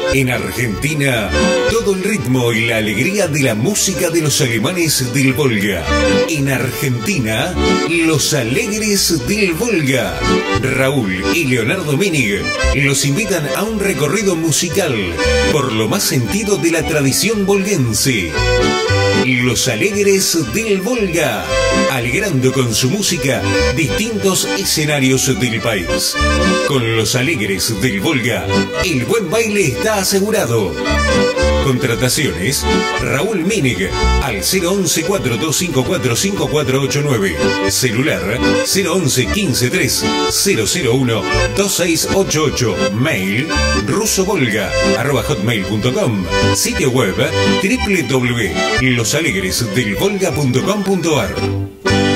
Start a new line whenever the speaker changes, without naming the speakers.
En Argentina, todo el ritmo y la alegría de la música de los alemanes del Volga. En Argentina, los alegres del Volga. Raúl y Leonardo Menig los invitan a un recorrido musical por lo más sentido de la tradición volguense. Los alegres del Volga, alegrando con su música distintos escenarios del país. Con los alegres del Volga, el buen baile está asegurado. Contrataciones, Raúl Menig, al 011-4254-5489. Celular, 011-153-001-2688. Mail, rusovolga@hotmail.com. Sitio web, www.losalegresdelvolga.com.ar.